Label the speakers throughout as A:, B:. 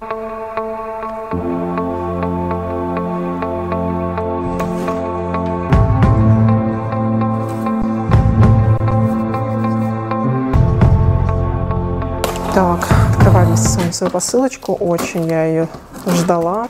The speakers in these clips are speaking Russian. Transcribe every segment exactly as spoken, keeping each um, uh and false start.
A: Так, открываем с вами свою посылочку. Очень я ее ждала.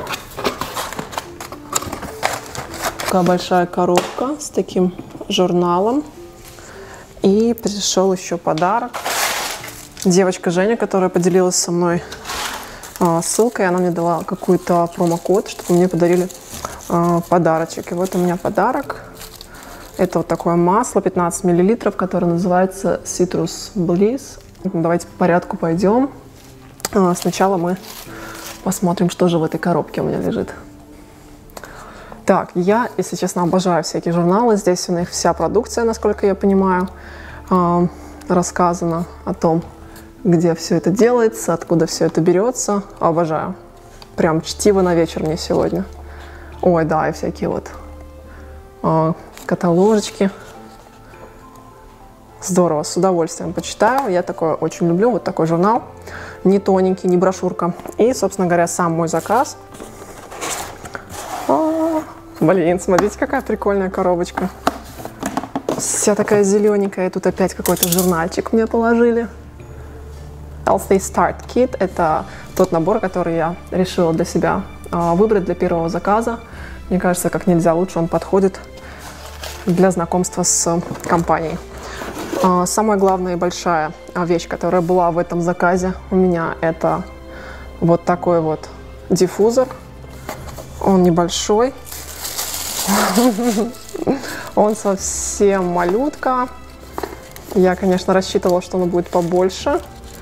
A: Такая большая коробка с таким журналом. И пришел еще подарок. Девочка Женя, которая поделилась со мной а, ссылкой, она мне дала какой-то промокод, чтобы мне подарили а, подарочек. И вот у меня подарок. Это вот такое масло пятнадцать миллилитров, которое называется Citrus Bliss. Давайте по порядку пойдем. Сначала мы посмотрим, что же в этой коробке у меня лежит. Так, я, если честно, обожаю всякие журналы. Здесь у них вся продукция, насколько я понимаю, рассказано о том, где все это делается, откуда все это берется. Обожаю. Прям чтиво на вечер мне сегодня. Ой, да, и всякие вот каталожечки. Здорово, с удовольствием почитаю. Я такое очень люблю. Вот такой журнал. Не тоненький, не брошюрка. И, собственно говоря, сам мой заказ. О, блин, смотрите, какая прикольная коробочка. Вся такая зелененькая. И тут опять какой-то журнальчик мне положили. Healthy Start Kit. Это тот набор, который я решила для себя выбрать для первого заказа. Мне кажется, как нельзя лучше он подходит для знакомства с компанией. Самая главная и большая вещь, которая была в этом заказе у меня, это вот такой вот диффузор. Он небольшой. Он совсем малютка. Я, конечно, рассчитывала, что он будет побольше.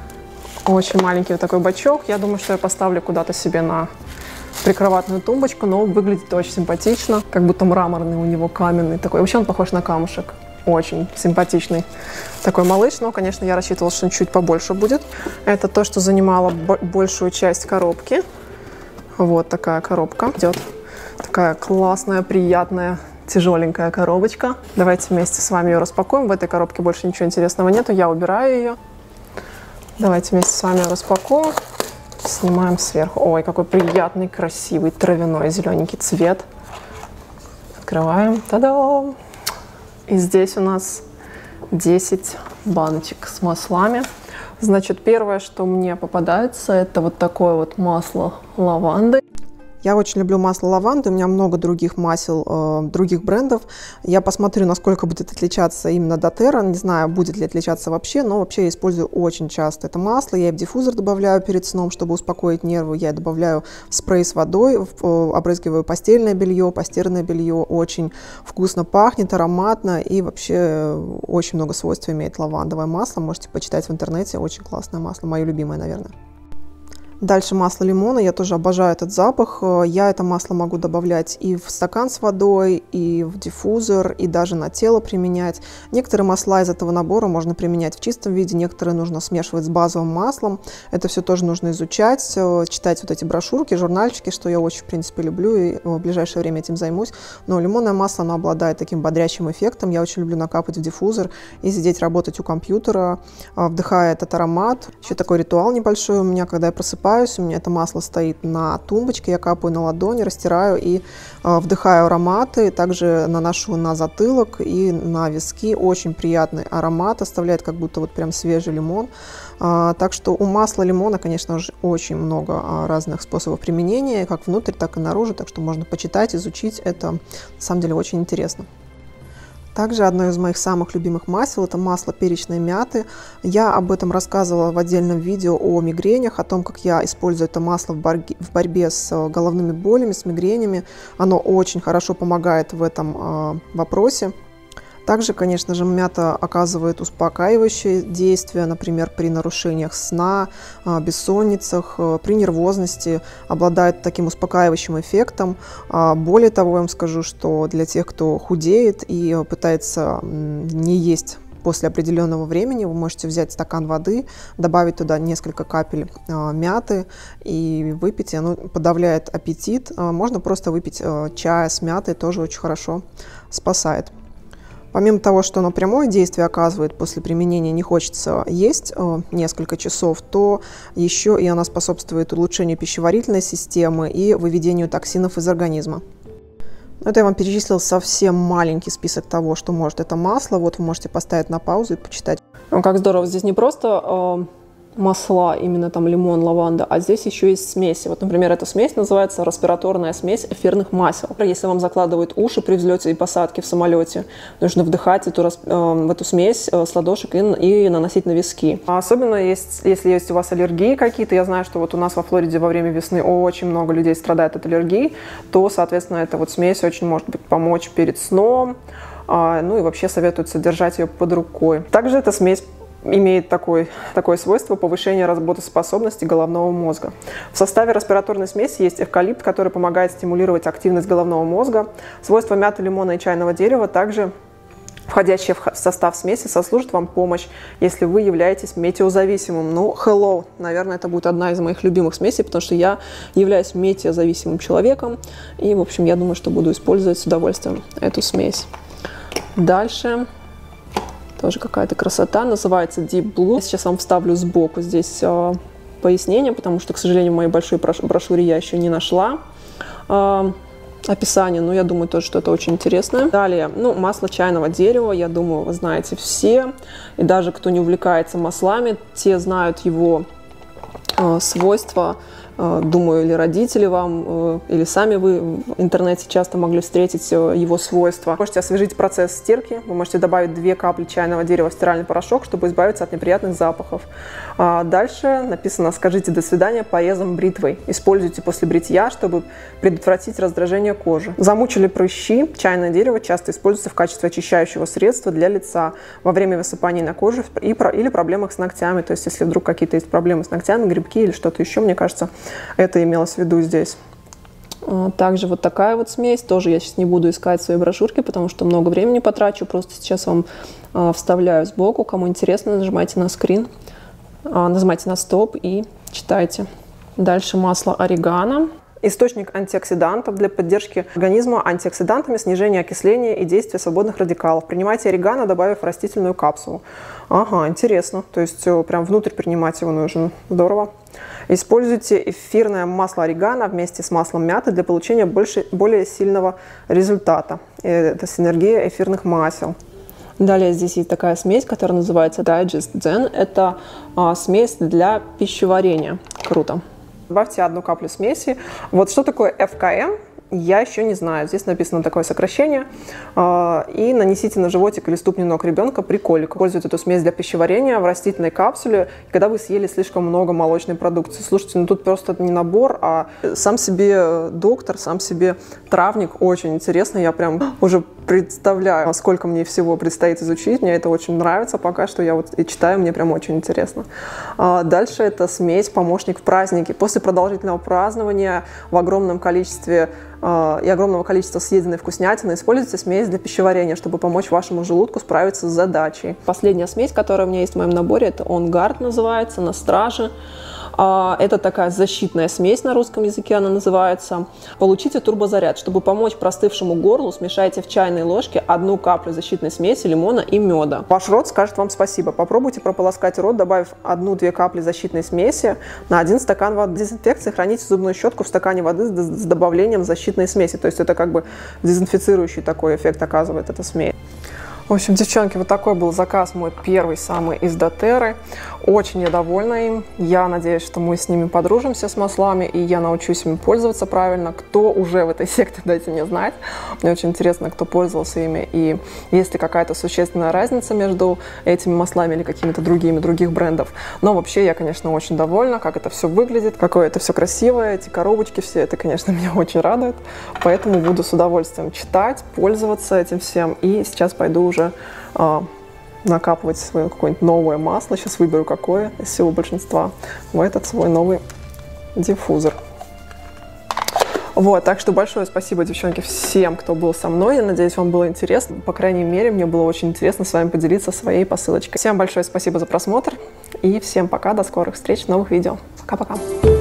A: Очень маленький вот такой бачок. Я думаю, что я поставлю куда-то себе на прикроватную тумбочку, но выглядит очень симпатично. Как будто мраморный у него, каменный такой. Вообще он похож на камушек. Очень симпатичный такой малыш, но, конечно, я рассчитывала, что он чуть побольше будет. Это то, что занимало большую часть коробки. Вот такая коробка идет. Такая классная, приятная, тяжеленькая коробочка. Давайте вместе с вами ее распакуем. В этой коробке больше ничего интересного нету, я убираю ее. Давайте вместе с вами ее распакуем. Снимаем сверху. Ой, какой приятный, красивый, травяной, зелененький цвет. Открываем. Та-дам! И здесь у нас десять баночек с маслами. Значит, первое, что мне попадается, это вот такое вот масло лаванды. Я очень люблю масло лаванды, у меня много других масел, э, других брендов. Я посмотрю, насколько будет отличаться именно доTERRA. Не знаю, будет ли отличаться вообще, но вообще я использую очень часто это масло. Я и в диффузор добавляю перед сном, чтобы успокоить нервы. Я добавляю в спрей с водой, в, обрызгиваю постельное белье, постиранное белье. Очень вкусно пахнет, ароматно и вообще очень много свойств имеет лавандовое масло. Можете почитать в интернете, очень классное масло, мое любимое, наверное. Дальше масло лимона. Я тоже обожаю этот запах. Я это масло могу добавлять и в стакан с водой, и в диффузор, и даже на тело применять. Некоторые масла из этого набора можно применять в чистом виде, некоторые нужно смешивать с базовым маслом. Это все тоже нужно изучать, читать вот эти брошюрки, журнальчики, что я очень, в принципе, люблю, и в ближайшее время этим займусь. Но лимонное масло, оно обладает таким бодрящим эффектом. Я очень люблю накапать в диффузор и сидеть, работать у компьютера, вдыхая этот аромат. Еще такой ритуал небольшой у меня, когда я просыпаюсь, у меня это масло стоит на тумбочке, я капаю на ладони, растираю и э, вдыхаю ароматы. Также наношу на затылок и на виски. Очень приятный аромат, оставляет как будто вот прям свежий лимон. А, так что у масла лимона, конечно же, очень много а, разных способов применения, как внутрь, так и наружу. Так что можно почитать, изучить. Это на самом деле очень интересно. Также одно из моих самых любимых масел – это масло перечной мяты. Я об этом рассказывала в отдельном видео о мигренях, о том, как я использую это масло в борьбе, в борьбе с головными болями, с мигренями. Оно очень хорошо помогает в этом э, вопросе. Также, конечно же, мята оказывает успокаивающее действие, например, при нарушениях сна, бессонницах, при нервозности, обладает таким успокаивающим эффектом. Более того, я вам скажу, что для тех, кто худеет и пытается не есть после определенного времени, вы можете взять стакан воды, добавить туда несколько капель мяты и выпить, и оно подавляет аппетит. Можно просто выпить чая с мятой, тоже очень хорошо спасает.
B: Помимо того, что оно прямое действие оказывает, после применения не хочется есть э, несколько часов, то еще и она способствует улучшению пищеварительной системы и выведению токсинов из организма. Это я вам перечислила совсем маленький список того, что может это масло. Вот вы можете поставить на паузу и почитать.
A: Ну, как здорово, здесь не просто э, масла, именно там лимон, лаванда, а здесь еще есть смеси. Вот, например, эта смесь называется респираторная смесь эфирных масел. Если вам закладывают уши при взлете и посадке в самолете, нужно вдыхать эту, э, в эту смесь э, с ладошек и, и наносить на виски. Особенно есть, если есть у вас аллергии какие-то. Я знаю, что вот у нас во Флориде во время весны очень много людей страдает от аллергии, то, соответственно, эта вот смесь очень может быть помочь перед сном. Э, ну и вообще советуется держать ее под рукой. Также эта смесь имеет такое, такое свойство повышения работоспособности головного мозга. В составе респираторной смеси есть эвкалипт, который помогает стимулировать активность головного мозга. Свойства мяты, лимона и чайного дерева также, входящие в состав смеси, сослужат вам помощь, если вы являетесь метеозависимым. Ну, hello, наверное, это будет одна из моих любимых смесей, потому что я являюсь метеозависимым человеком. И, в общем, я думаю, что буду использовать с удовольствием эту смесь. Дальше. Тоже какая-то красота, называется Deep Blue. Сейчас вам вставлю сбоку здесь э, пояснение, потому что, к сожалению, в моей большой брошюре я еще не нашла э, описание, но я думаю тоже, что это очень интересно. Далее, ну, масло чайного дерева, я думаю, вы знаете все, и даже кто не увлекается маслами, те знают его э, свойства. Думаю, или родители вам, или сами вы в интернете часто могли встретить его свойства. Вы можете освежить процесс стирки, вы можете добавить две капли чайного дерева в стиральный порошок, чтобы избавиться от неприятных запахов. Дальше написано: скажите «до свидания» порезом бритвой. Используйте после бритья, чтобы предотвратить раздражение кожи. Замучили прыщи. Чайное дерево часто используется в качестве очищающего средства для лица во время высыпаний на коже и про, или проблемах с ногтями. То есть, если вдруг какие-то есть проблемы с ногтями, грибки или что-то еще, мне кажется, это имелось в виду здесь. Также вот такая вот смесь. Тоже я сейчас не буду искать в своей брошюрке, потому что много времени потрачу. Просто сейчас вам э, вставляю сбоку. Кому интересно, нажимайте на скрин, э, нажимайте на стоп и читайте. Дальше масло орегано. Источник антиоксидантов для поддержки организма антиоксидантами, снижения окисления и действия свободных радикалов. Принимайте орегано, добавив растительную капсулу. Ага, интересно. То есть прям внутрь принимать его нужно. Здорово. Используйте эфирное масло орегано вместе с маслом мяты для получения больше, более сильного результата. Это синергия эфирных масел. Далее здесь есть такая смесь, которая называется Digest Zen. Это а, смесь для пищеварения. Круто. Добавьте одну каплю смеси. Вот что такое эф ка эм, я еще не знаю. Здесь написано такое сокращение. И нанесите на животик или ступни ног ребенка при коликах. Используйте эту смесь для пищеварения в растительной капсуле, когда вы съели слишком много молочной продукции. Слушайте, ну тут просто не набор, а сам себе доктор, сам себе травник. Очень интересно. Я прям уже представляю, сколько мне всего предстоит изучить. Мне это очень нравится пока что. Я вот и читаю, мне прям очень интересно. Дальше это смесь «Помощник в празднике». После продолжительного празднования в огромном количестве и огромного количества съеденной вкуснятины используйте смесь для пищеварения, чтобы помочь вашему желудку справиться с задачей. Последняя смесь, которая у меня есть в моем наборе, это On Guard называется, на страже. Это такая защитная смесь, на русском языке она называется. Получите турбозаряд. Чтобы помочь простывшему горлу, смешайте в чайной ложке одну каплю защитной смеси, лимона и меда. Ваш рот скажет вам спасибо. Попробуйте прополоскать рот, добавив одну-две капли защитной смеси на один стакан воды. Дезинфекции храните зубную щетку в стакане воды с добавлением защитной смеси. То есть это как бы дезинфицирующий такой эффект оказывает эта смесь. В общем, девчонки, вот такой был заказ мой первый, самый из доTERRA. Очень я довольна им. Я надеюсь, что мы с ними подружимся, с маслами, и я научусь ими пользоваться правильно. Кто уже в этой секте, дайте мне знать. Мне очень интересно, кто пользовался ими, и есть ли какая-то существенная разница между этими маслами или какими-то другими, других брендов. Но вообще я, конечно, очень довольна, как это все выглядит, какое это все красивое, эти коробочки все, это, конечно, меня очень радует. Поэтому буду с удовольствием читать, пользоваться этим всем. И сейчас пойду уже а, накапывать свое какое-нибудь новое масло. Сейчас выберу какое из всего большинства в этот свой новый диффузор. Вот, так что большое спасибо, девчонки, всем, кто был со мной. Я надеюсь, вам было интересно. По крайней мере, мне было очень интересно с вами поделиться своей посылочкой. Всем большое спасибо за просмотр. И всем пока, до скорых встреч в новых видео. Пока-пока.